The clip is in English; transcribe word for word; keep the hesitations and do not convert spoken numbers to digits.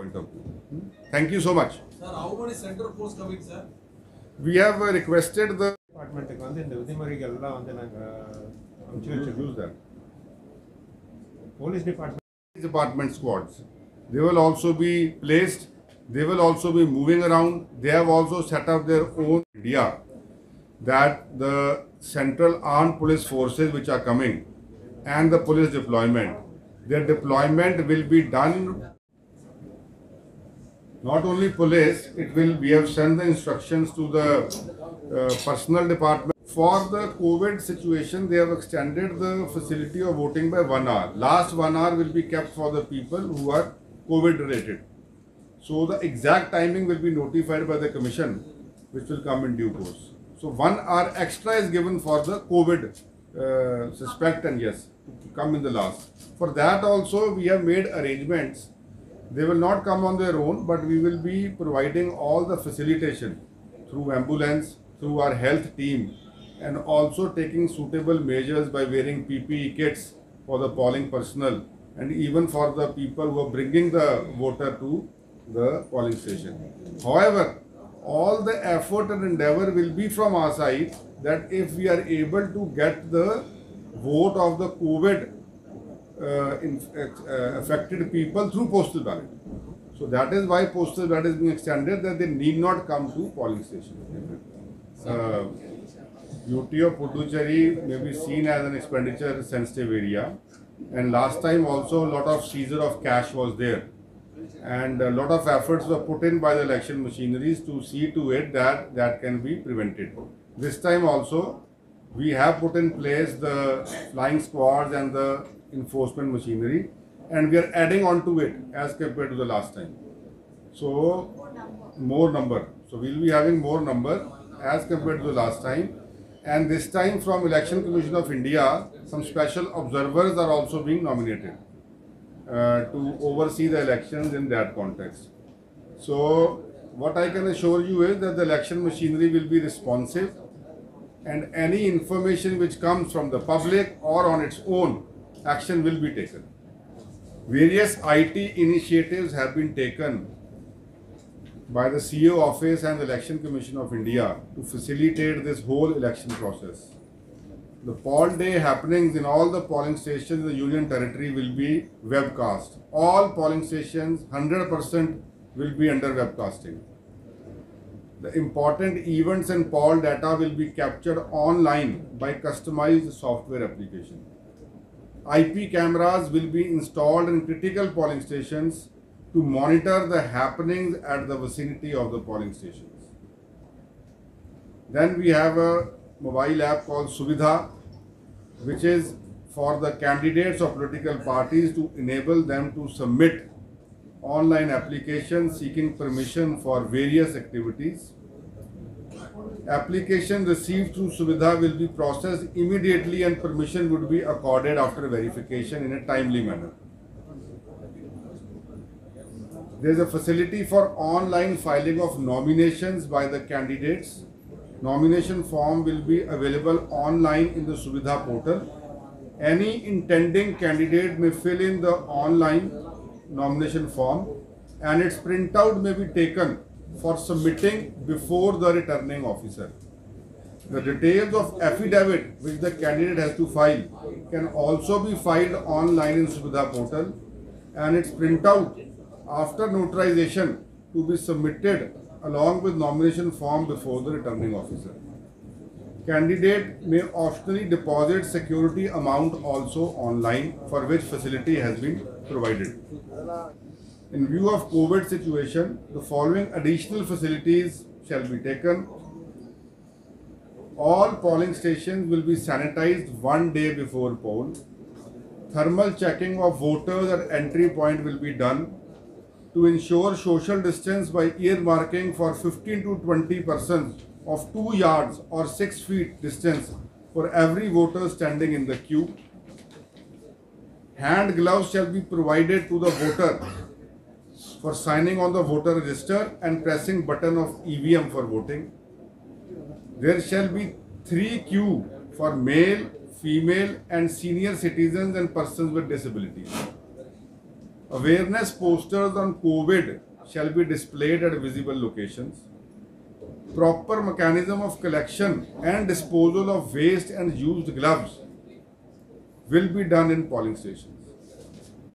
point of view. Thank you so much. Sir, how many center posts coming, sir? We have uh, requested the department வந்து இந்த விதிமுறைகள்லாம் வந்து நாங்கள் அமைச்சு use that. Police department Department squads. They will also be placed. They will also be moving around. They have also set up their own idea that the central armed police forces which are coming and the police deployment, their deployment will be done. Not only police, it will. We have sent the instructions to the uh, personnel department. For the COVID situation, they have extended the facility of voting by one hour. Last one hour will be kept for the people who are COVID related. So the exact timing will be notified by the commission, which will come in due course. So one hour extra is given for the COVID uh, suspect and yes, to come in the last. For that also we have made arrangements. They will not come on their own, but we will be providing all the facilitation through ambulance, through our health team, and also taking suitable measures by wearing P P E kits for the polling personnel and even for the people who are bringing the voter to the polling station. However, all the effort and endeavor will be from our side that if we are able to get the vote of the COVID uh, in, uh, affected people through postal ballot. So that is why postal ballot is being extended, that they need not come to polling station. Uh, U T of Puducherry may be seen as an expenditure sensitive area, and last time also a lot of seizure of cash was there, and a lot of efforts were put in by the election machineries to see to it that that can be prevented. This time also we have put in place the flying squads and the enforcement machinery, and we are adding on to it as compared to the last time. So more number. So we will be having more number as compared to the last time. And this time from Election Commission of India, some special observers are also being nominated uh, to oversee the elections in that context. So what I can assure you is that the election machinery will be responsive, and any information which comes from the public or on its own, action will be taken. Various I T initiatives have been taken by the C E O office and the Election Commission of India to facilitate this whole election process. The poll day happenings in all the polling stations in the Union Territory will be webcast. All polling stations, one hundred percent will be under webcasting. The important events and poll data will be captured online by customized software application. I P cameras will be installed in critical polling stations to monitor the happenings at the vicinity of the polling stations. Then we have a mobile app called Suvidha, which is for the candidates of political parties to enable them to submit online applications seeking permission for various activities. Application received through Suvidha will be processed immediately and permission would be accorded after verification in a timely manner. There is a facility for online filing of nominations by the candidates. Nomination form will be available online in the Suvidha portal. Any intending candidate may fill in the online nomination form, and its printout may be taken for submitting before the returning officer. The details of affidavit which the candidate has to file can also be filed online in Suvidha portal, and its printout after notarization to be submitted along with nomination form before the returning officer. Candidate may optionally deposit security amount also online, for which facility has been provided. In view of COVID situation, the following additional facilities shall be taken. All polling stations will be sanitized one day before poll. Thermal checking of voters at entry point will be done to ensure social distance by earmarking for fifteen to twenty persons of two yards or six feet distance for every voter standing in the queue. Hand gloves shall be provided to the voter for signing on the voter register and pressing button of E V M for voting. There shall be three queue for male, female and senior citizens and persons with disabilities. Awareness posters on COVID shall be displayed at visible locations. Proper mechanism of collection and disposal of waste and used gloves will be done in polling stations.